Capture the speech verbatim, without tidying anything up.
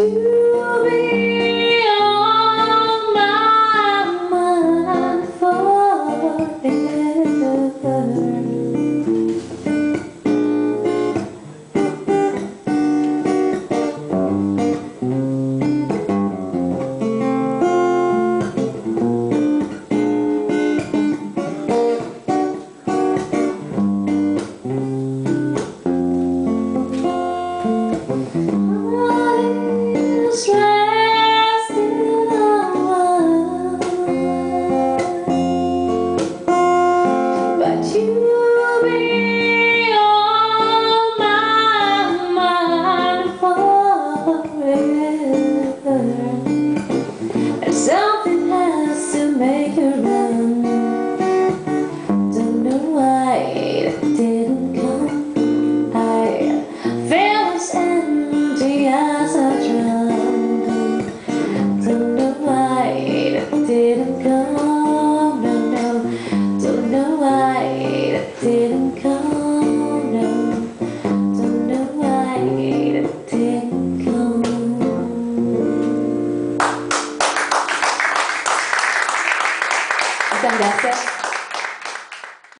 you be on my mind forever. Something has to make her run. Don't know why it didn't come. I feel as empty as a drum. Don't know why it didn't come. No, no. Don't know why it didn't come. No. Don't know why it didn't come. Muchas gracias.